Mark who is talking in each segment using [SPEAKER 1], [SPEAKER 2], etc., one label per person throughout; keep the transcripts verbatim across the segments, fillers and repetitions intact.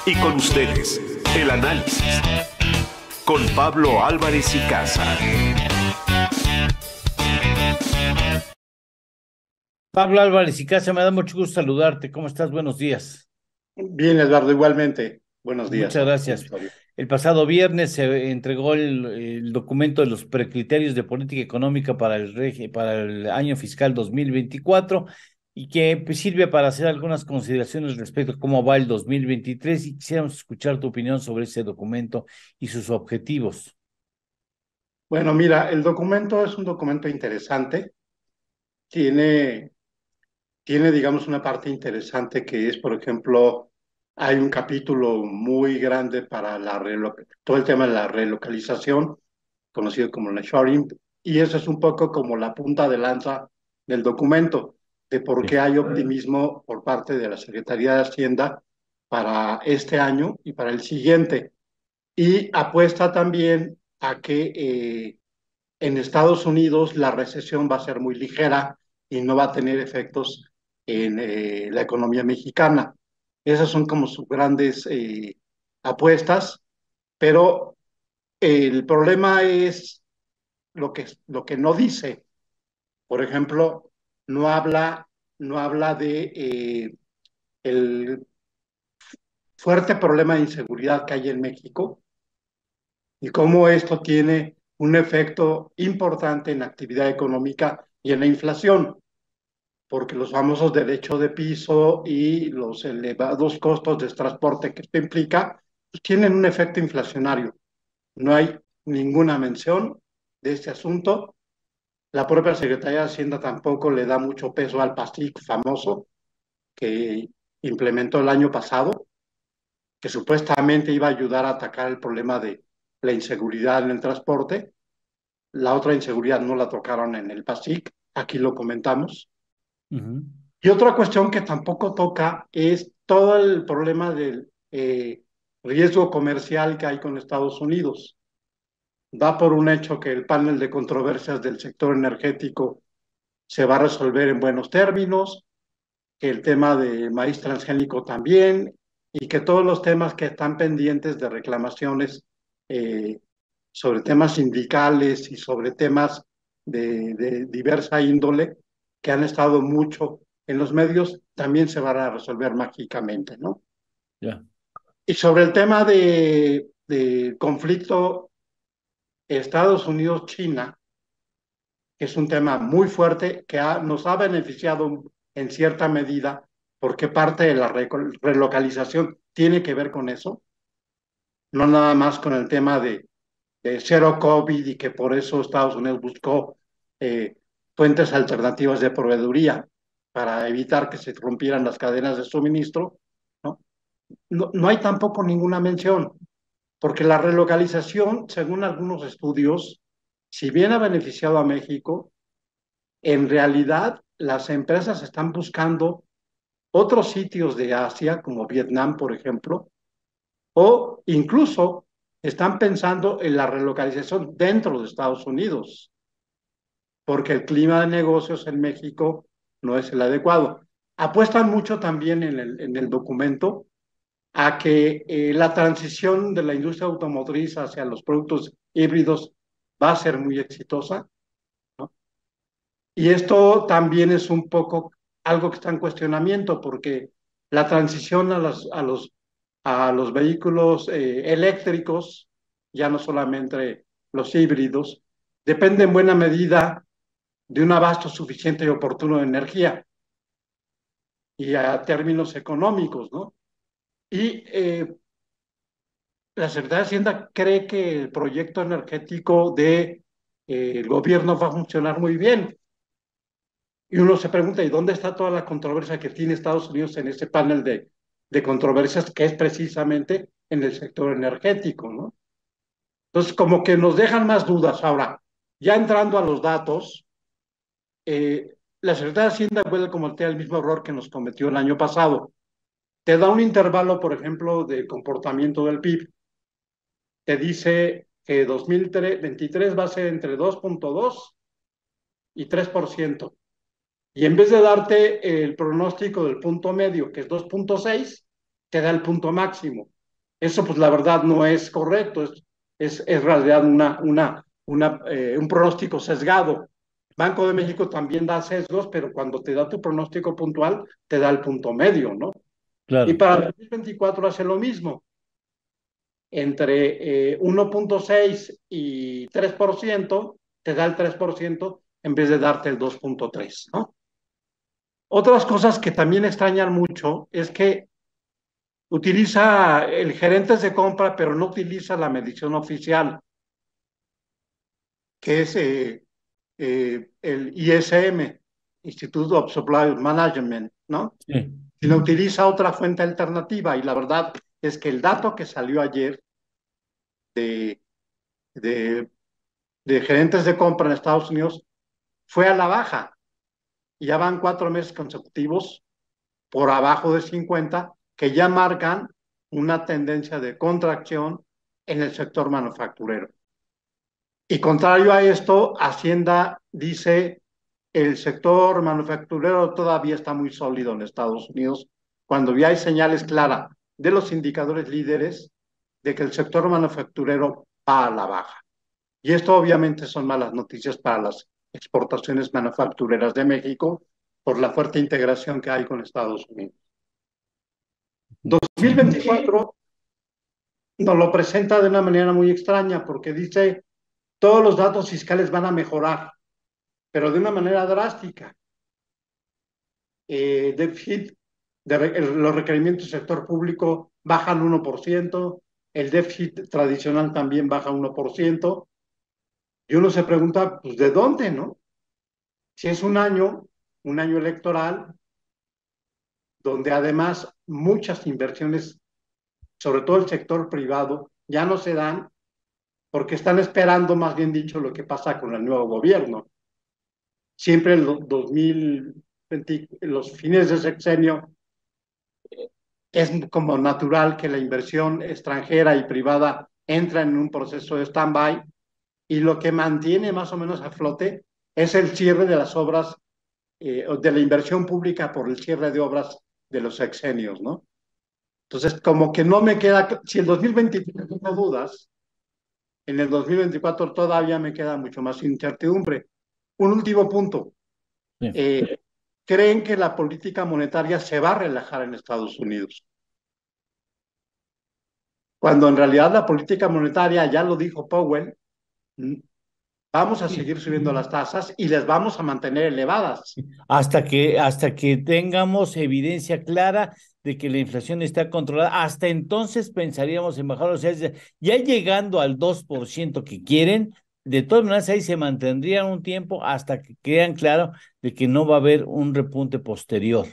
[SPEAKER 1] Y con ustedes, el análisis con Pablo Álvarez y Casa.
[SPEAKER 2] Pablo Álvarez y Casa, me da mucho gusto saludarte. ¿Cómo estás? Buenos días.
[SPEAKER 3] Bien, Eduardo, igualmente. Buenos días
[SPEAKER 2] Muchas
[SPEAKER 3] a tu
[SPEAKER 2] gracias.
[SPEAKER 3] auditorio.
[SPEAKER 2] El pasado viernes se entregó el, el documento de los precriterios de política económica para el, regi- para el año fiscal dos mil veinticuatro y que pues, sirve para hacer algunas consideraciones respecto a cómo va el dos mil veintitrés y quisiéramos escuchar tu opinión sobre ese documento y sus objetivos.
[SPEAKER 3] Bueno, mira, el documento es un documento interesante. Tiene, tiene, digamos, una parte interesante que es, por ejemplo, hay un capítulo muy grande para la relo- todo el tema de la relocalización, conocido como la shoring, y eso es un poco como la punta de lanza del documento, de por qué
[SPEAKER 2] Sí.
[SPEAKER 3] hay optimismo por parte de la Secretaría de Hacienda para este año y para el siguiente. Y apuesta también a que eh, en Estados Unidos la recesión va a ser muy ligera y no va a tener efectos en eh, la economía mexicana. Esas son como sus grandes eh, apuestas, pero el problema es lo que, lo que no dice. Por ejemplo, no habla, no habla de eh, el fuerte problema de inseguridad que hay en México y cómo esto tiene un efecto importante en la actividad económica y en la inflación, porque los famosos derechos de piso y los elevados costos de transporte que esto implica, pues tienen un efecto inflacionario. No hay ninguna mención de este asunto. La propia Secretaría de Hacienda tampoco le da mucho peso al PASIC famoso que implementó el año pasado, que supuestamente iba a ayudar a atacar el problema de la inseguridad en el transporte. La otra inseguridad no la tocaron en el PASIC, aquí lo comentamos.
[SPEAKER 2] Ujú.
[SPEAKER 3] Y otra cuestión que tampoco toca es todo el problema del eh, riesgo comercial que hay con Estados Unidos. Da por un hecho que el panel de controversias del sector energético se va a resolver en buenos términos, que el tema de maíz transgénico también, y que todos los temas que están pendientes de reclamaciones eh, sobre temas sindicales y sobre temas de, de diversa índole que han estado mucho en los medios, también se van a resolver mágicamente, ¿no?
[SPEAKER 2] Ya.
[SPEAKER 3] Y sobre el tema de, de conflicto Estados Unidos-China, que es un tema muy fuerte que ha, nos ha beneficiado en cierta medida porque parte de la re relocalización tiene que ver con eso, no nada más con el tema de, de cero COVID y que por eso Estados Unidos buscó eh, fuentes alternativas de proveeduría para evitar que se rompieran las cadenas de suministro, ¿no? No, no hay tampoco ninguna mención, porque la relocalización, según algunos estudios, si bien ha beneficiado a México, en realidad las empresas están buscando otros sitios de Asia, como Vietnam, por ejemplo, o incluso están pensando en la relocalización dentro de Estados Unidos, porque el clima de negocios en México no es el adecuado. Apuestan mucho también en el, en el documento a que eh, la transición de la industria automotriz hacia los productos híbridos va a ser muy exitosa, ¿no? Y esto también es un poco algo que está en cuestionamiento, porque la transición a, las, a, los, a los vehículos eh, eléctricos, ya no solamente los híbridos, depende en buena medida de un abasto suficiente y oportuno de energía y a términos económicos, ¿no? Y eh, la Secretaría de Hacienda cree que el proyecto energético del de, eh, gobierno va a funcionar muy bien. Y uno se pregunta, ¿y dónde está toda la controversia que tiene Estados Unidos en ese panel de, de controversias que es precisamente en el sector energético, ¿no? Entonces, como que nos dejan más dudas. Ahora, ya entrando a los datos, eh, la Secretaría de Hacienda vuelve a cometer el mismo error que nos cometió el año pasado. Te da un intervalo, por ejemplo, de comportamiento del P I B. Te dice que dos mil veintitrés va a ser entre dos punto dos y tres por ciento. Y en vez de darte el pronóstico del punto medio, que es dos punto seis, te da el punto máximo. Eso, pues la verdad no es correcto, es, es, es en realidad una, una, una, eh, un pronóstico sesgado. Banco de México también da sesgos, pero cuando te da tu pronóstico puntual, te da el punto medio, ¿no? Y
[SPEAKER 2] Claro.
[SPEAKER 3] para el dos mil veinticuatro hace lo mismo. Entre eh, uno punto seis y tres por ciento, te da el tres por ciento en vez de darte el dos punto tres, ¿no? Otras cosas que también extrañan mucho es que utiliza el gerente de compra, pero no utiliza la medición oficial, que es eh, eh, el I S M, Institute of Supply Management, ¿no?
[SPEAKER 2] Sí.
[SPEAKER 3] Sino utiliza otra fuente alternativa. Y la verdad es que el dato que salió ayer de, de, de gerentes de compra en Estados Unidos fue a la baja. Y ya van cuatro meses consecutivos por abajo de cincuenta, que ya marcan una tendencia de contracción en el sector manufacturero. Y contrario a esto, Hacienda dice el sector manufacturero todavía está muy sólido en Estados Unidos, cuando ya hay señales claras de los indicadores líderes de que el sector manufacturero va a la baja. Y esto obviamente son malas noticias para las exportaciones manufactureras de México por la fuerte integración que hay con Estados Unidos. dos mil veinticuatro nos lo presenta de una manera muy extraña porque dice todos los datos fiscales van a mejorar, pero de una manera drástica. Eh, déficit de re, el, los requerimientos del sector público bajan uno por ciento, el déficit tradicional también baja uno por ciento, y uno se pregunta, pues, ¿de dónde, no? Si es un año, un año electoral, donde además muchas inversiones, sobre todo el sector privado, ya no se dan porque están esperando, más bien dicho, lo que pasa con el nuevo gobierno. Siempre en los dos mil veinte, los fines de sexenio, es como natural que la inversión extranjera y privada entra en un proceso de stand-by y lo que mantiene más o menos a flote es el cierre de las obras, eh, de la inversión pública por el cierre de obras de los sexenios, ¿no? Entonces, como que no me queda, si el dos mil veintitrés tengo dudas, en el dos mil veinticuatro todavía me queda mucho más incertidumbre. Un último punto.
[SPEAKER 2] Sí.
[SPEAKER 3] Eh, ¿Creen que la política monetaria se va a relajar en Estados Unidos? Cuando en realidad la política monetaria, ya lo dijo Powell, vamos a seguir subiendo las tasas y les vamos a mantener elevadas.
[SPEAKER 2] Hasta que, hasta que tengamos evidencia clara de que la inflación está controlada, hasta entonces pensaríamos en bajar. O sea, ya llegando al dos por ciento que quieren, de todas maneras ahí se mantendrían un tiempo hasta que quedan claro de que no va a haber un repunte posterior.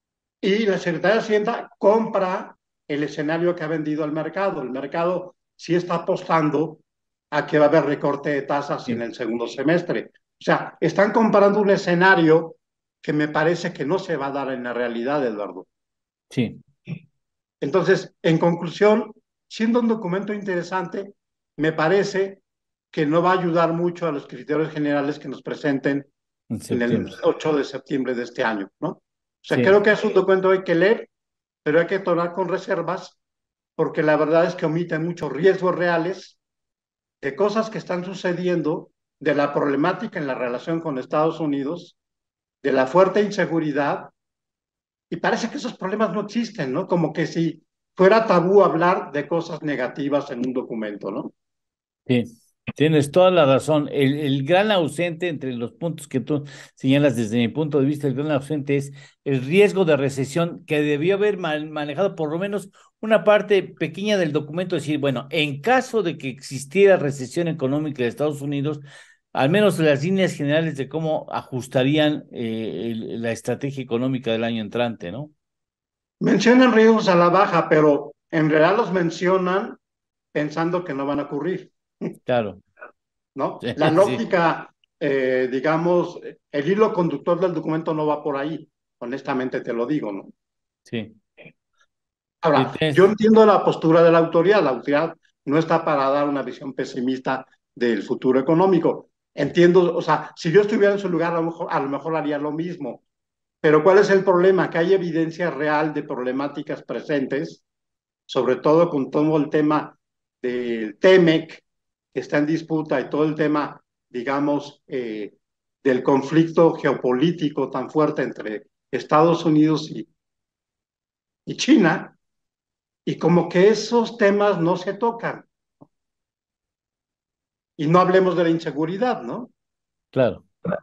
[SPEAKER 3] Y la Secretaría de Hacienda compra el escenario que ha vendido al mercado. El mercado sí está apostando a que va a haber recorte de tasas sí. en el segundo semestre. O sea, están comparando un escenario que me parece que no se va a dar en la realidad, Eduardo.
[SPEAKER 2] Sí.
[SPEAKER 3] Entonces, en conclusión, siendo un documento interesante, me parece que no va a ayudar mucho a los criterios generales que nos presenten en, en el ocho de septiembre de este año, ¿no? O sea, sí. Creo que es un documento que hay que leer, pero hay que tomar con reservas, porque la verdad es que omite muchos riesgos reales de cosas que están sucediendo, de la problemática en la relación con Estados Unidos, de la fuerte inseguridad, y parece que esos problemas no existen, ¿no? Como que si fuera tabú hablar de cosas negativas en un documento, ¿no?
[SPEAKER 2] Sí, tienes toda la razón. El, el gran ausente entre los puntos que tú señalas desde mi punto de vista, el gran ausente es el riesgo de recesión que debió haber man, manejado por lo menos una parte pequeña del documento, decir, bueno, en caso de que existiera recesión económica de Estados Unidos, al menos las líneas generales de cómo ajustarían eh, el, la estrategia económica del año entrante, ¿no?
[SPEAKER 3] Mencionan riesgos a la baja, pero en realidad los mencionan pensando que no van a ocurrir.
[SPEAKER 2] Claro.
[SPEAKER 3] ¿No?
[SPEAKER 2] Sí,
[SPEAKER 3] la lógica, sí. eh, digamos, el hilo conductor del documento no va por ahí, honestamente te lo digo, ¿no?
[SPEAKER 2] Sí.
[SPEAKER 3] Ahora, sí, yo entiendo la postura de la autoridad, la autoridad no está para dar una visión pesimista del futuro económico. Entiendo, o sea, si yo estuviera en su lugar, a lo mejor, a lo mejor haría lo mismo. Pero ¿cuál es el problema? Que hay evidencia real de problemáticas presentes sobre todo con todo el tema del TEMEC, que está en disputa, y todo el tema, digamos, eh, del conflicto geopolítico tan fuerte entre Estados Unidos y, y China, y como que esos temas no se tocan. Y no hablemos de la inseguridad, ¿no?
[SPEAKER 2] Claro.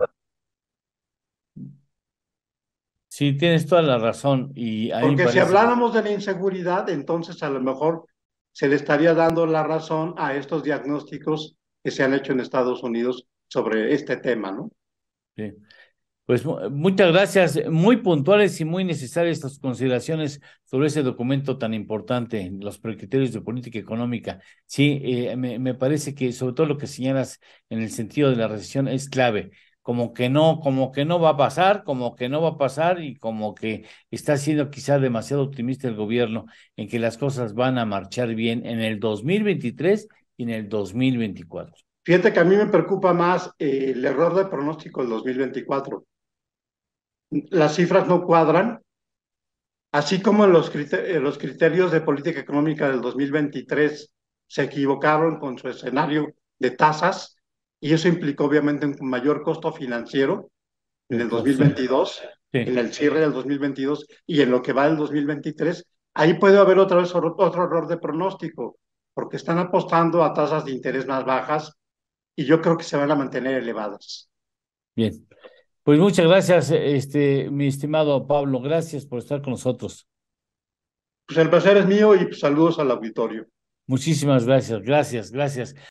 [SPEAKER 2] Sí, tienes toda la razón y a mí me
[SPEAKER 3] Porque si
[SPEAKER 2] parece que,
[SPEAKER 3] habláramos de la inseguridad, entonces a lo mejor se le estaría dando la razón a estos diagnósticos que se han hecho en Estados Unidos sobre este tema, ¿no?
[SPEAKER 2] sí. Pues mu- muchas gracias, muy puntuales y muy necesarias estas consideraciones sobre ese documento tan importante, los criterios de política económica. Sí, eh, me, me parece que sobre todo lo que señalas en el sentido de la recesión es clave. Como que no, como que no va a pasar, como que no va a pasar y como que está siendo quizá demasiado optimista el gobierno en que las cosas van a marchar bien en el dos mil veintitrés y en el dos mil veinticuatro.
[SPEAKER 3] Fíjate que a mí me preocupa más eh, el error de pronóstico del dos mil veinticuatro. Las cifras no cuadran, así como en los, criter los criterios de política económica del dos mil veintitrés se equivocaron con su escenario de tasas, y eso implicó obviamente un mayor costo financiero en
[SPEAKER 2] Sí,
[SPEAKER 3] el
[SPEAKER 2] claro, sí.
[SPEAKER 3] dos mil veintidós,
[SPEAKER 2] Sí.
[SPEAKER 3] en el cierre del dos mil veintidós y en lo que va del dos mil veintitrés. Ahí puede haber otra vez otro error de pronóstico, porque están apostando a tasas de interés más bajas y yo creo que se van a mantener elevadas.
[SPEAKER 2] Bien. Pues muchas gracias, este, mi estimado Pablo. Gracias por estar con nosotros.
[SPEAKER 3] Pues el placer es mío y pues, saludos al auditorio.
[SPEAKER 2] Muchísimas gracias, gracias, gracias.